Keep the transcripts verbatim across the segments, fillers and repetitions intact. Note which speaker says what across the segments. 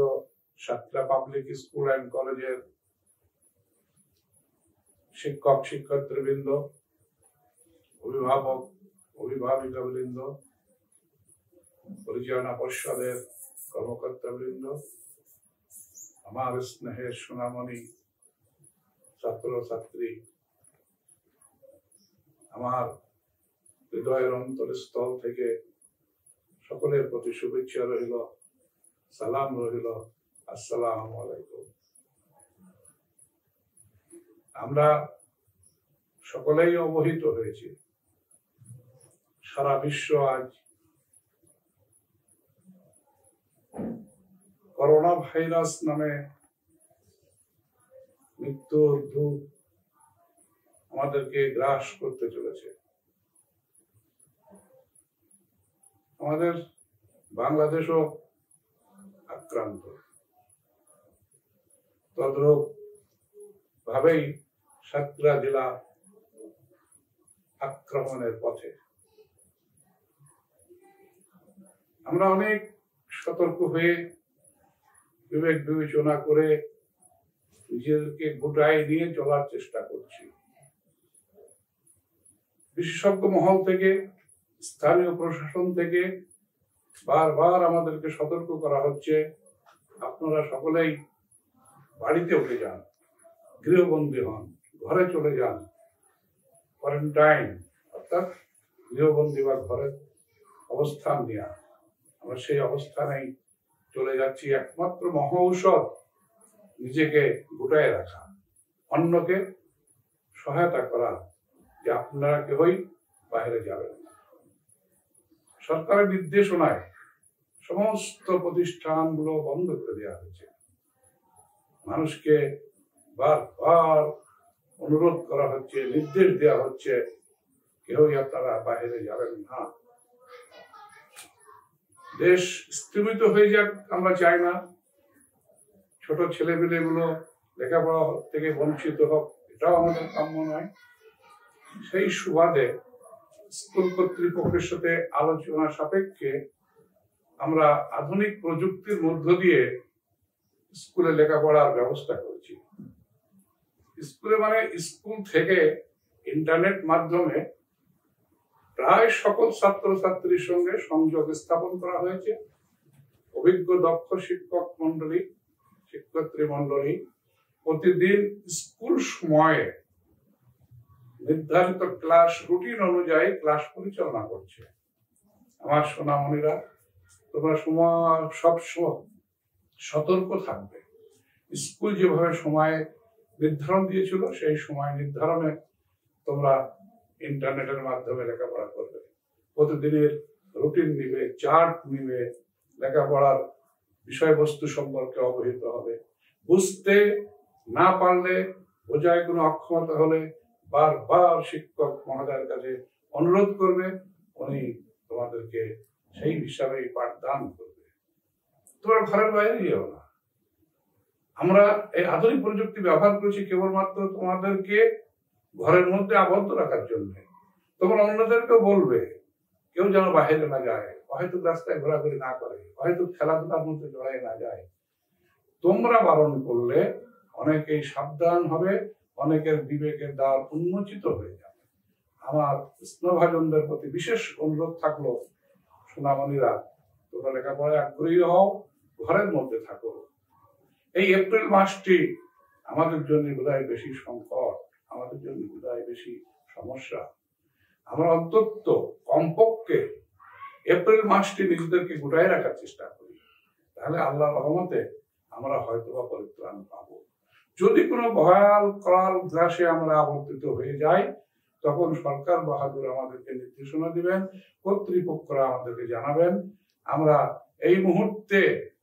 Speaker 1: প্রিয় Satkhira public school and কলেজের শিক্ষক শিক্ষার্থীবৃন্দ, অভিভাবক অভিভাবিকা বৃন্দ, পরিচালনা পর্ষদের কর্মকর্তা বৃন্দ, আমার স্নেহের সোনামণি ছাত্র ছাত্রী, আমার হৃদয়ের অন্তরস্থল থেকে সকলের প্রতি শুভেচ্ছা রহিল, সালাম রহিল, আসসালামু আলাইকুম। আমরা সকলেই অবহিত হয়েছি, সারা বিশ্ব আজ করোনা ভাইরাস নামে মৃত্যুর ধূপ আমাদেরকে গ্রাস করতে চলেছে। আমাদের বাংলাদেশও আক্রান্ত, তদ্রূপ ভাবেই সাতক্ষীরা জেলা আক্রমণের পথে। আমরা অনেক সতর্ক হয়ে বিবেক বিবেচনা করে নিজেদেরকে গোটায় নিয়ে চলার চেষ্টা করছি। বিশেষজ্ঞ মহল থেকে, স্থানীয় প্রশাসন থেকে বারবার আমাদেরকে সতর্ক করা হচ্ছে, আপনারা সকলেই বাড়িতে উঠে যান, গৃহবন্দী হন, ঘরে চলে যান, কোয়ারেন্টাইন অর্থাৎ গৃহবন্দী বা ঘরে অবস্থান নেওয়া। আমরা সেই অবস্থানেই চলে যাচ্ছি। একমাত্র মহা ঔষধ নিজেকে গোটায় রাখা, অন্যকে সহায়তা করা, যে আপনারা কেউই বাইরে যাবেন না। সরকারের নির্দেশনায় সমস্ত প্রতিষ্ঠানগুলো বন্ধ করে দেওয়া হয়েছে। মানুষকে বারবার অনুরোধ করা হচ্ছে, নির্দেশ দেওয়া হচ্ছে, কেউই আপনারা বাইরে যাবেন না। দেশ স্থিমিত হয়ে যাক আমরা চাই না, ছোট ছেলেমেয়ে গুলো লেখাপড়া থেকে বঞ্চিত হোক, এটাও আমাদের কাম্য নয়। সেই সুবাদে স্কুল কর্তৃপক্ষের সাথে আলোচনা সাপেক্ষে আমরা আধুনিক প্রযুক্তির মধ্য দিয়ে স্কুলে লেখাপড়ার ব্যবস্থা করেছি। স্কুলে মানে স্কুল থেকে ইন্টারনেট মাধ্যমে প্রায় সকল ছাত্র ছাত্রীর সঙ্গে সংযোগ স্থাপন করা হয়েছে। অভিজ্ঞ দক্ষ শিক্ষক মন্ডলী, শিক্ষার্থী মন্ডলী প্রতিদিন স্কুল সময়ে নির্ধারিত ক্লাস রুটিন অনুযায়ী ক্লাস পরিচালনা করছে। আমার সোনামণিরা, তোমরা সময় সব সময় সতর্ক থাকবে। স্কুল যেভাবে সময় নির্ধারণ দিয়েছিল, সেই সময় নির্ধারণে তোমরা ইন্টারনেটের মাধ্যমে লেখাপড়া করবে। প্রতিদিনের রুটিন নিবে, চার্ট নিবে, লেখাপড়ার বিষয়বস্তু সম্পর্কে অবহিত হবে। বুঝতে না পারলে, বোঝায় কোনো অক্ষমতা হলে বারবার শিক্ষক মহোদয়ের কাছে অনুরোধ করবে, উনি তোমাদেরকে সেই হিসাবে পাঠদান করবে। তোমরা ঘরের বাইরে যেও না। আমরা এই আধুনিক প্রযুক্তি ব্যবহার করেছি কেবলমাত্র তোমাদেরকে ঘরের মধ্যে আবদ্ধ রাখার জন্য। তোমরা অন্যদেরকেও বলবে কেউ যেন বাইরে না যায়, হয়তো রাস্তায় ঘোরাঘুরি না করে, হয়তো খেলাধুলার মধ্যে জড়াই না যায়। তোমরা বারণ করলে অনেকেই সাবধান হবে, অনেকের বিবেকের দ্বার উন্মোচিত হয়ে যাবে। আমার স্নেহভাজনদের প্রতি বিশেষ অনুরোধ থাকলো, সোনামণিরা, তোমরা লেখাপড়ায় আগ্রহী হও, ঘরের মধ্যে থাকো। এই এপ্রিল মাসটি আমাদের জন্য বোধহয় বেশি সংকট, আমাদের জন্য বোধহয় বেশি সমস্যা। আমরা অন্তত কমপক্ষে এপ্রিল মাসটি নিজেদেরকে গোটায় রাখার চেষ্টা করি, তাহলে আল্লাহর রহমতে আমরা হয়তো বা পরিত্রাণ পাবো। যদি কোনো ভয়াল করাল গ্রাসে আমরা আবর্তিত হয়ে যাই, তখন সরকার বাহাদুর আমাদেরকে নির্দেশনা দিবেন, কর্তৃপক্ষরা আমাদেরকে জানাবেন। আমরা এই মুহূর্তে,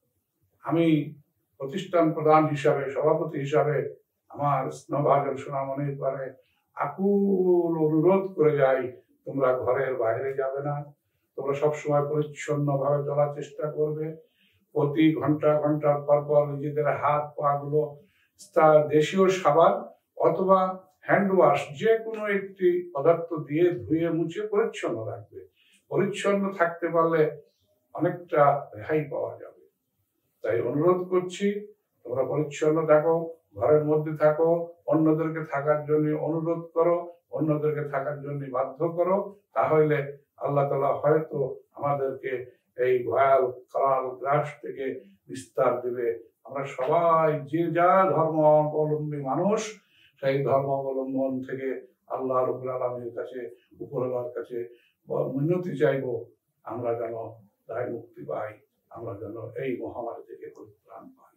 Speaker 1: আমি প্রতিষ্ঠান প্রধান হিসাবে, সভাপতি হিসাবে আমার স্নেহভাজন সোনামণির পরে আকুল অনুরোধ করে যাই, তোমরা ঘরের বাইরে যাবে না। তোমরা সবসময় পরিচ্ছন্ন ভাবে চলার চেষ্টা করবে। প্রতি ঘন্টা ঘন্টার পর পর নিজেদের হাত পা গুলো দেশীয় সাবান অথবা হ্যান্ড ওয়াশ যে কোনো একটি পদার্থ দিয়ে ধুয়ে মুছে পরিচ্ছন্ন রাখবে। পরিচ্ছন্ন থাকতে পারলে অনেকটা রেহাই পাওয়া যাবে। তাই অনুরোধ করছি, তোমরা পরিচ্ছন্ন থাকো, ঘরের মধ্যে থাকো, অন্যদেরকে থাকার জন্য অনুরোধ করো, অন্যদেরকে থাকার জন্য বাধ্য করো। তাহলে আল্লাহ তাআলা হয়তো আমাদেরকে এই ভয়াল কাল গ্রাস থেকে বিস্তার দেবে। আমরা সবাই যে যা ধর্ম অবলম্বী মানুষ, সেই ধর্ম অবলম্বন থেকে আল্লাহ রাব্বুল আলামিনের কাছে, উপরওয়ালার কাছে মিনতি চাইবো, আমরা যেন দায় মুক্তি পাই, আমরা যেন এই মহামারী থেকে পরিত্রাণ পাই।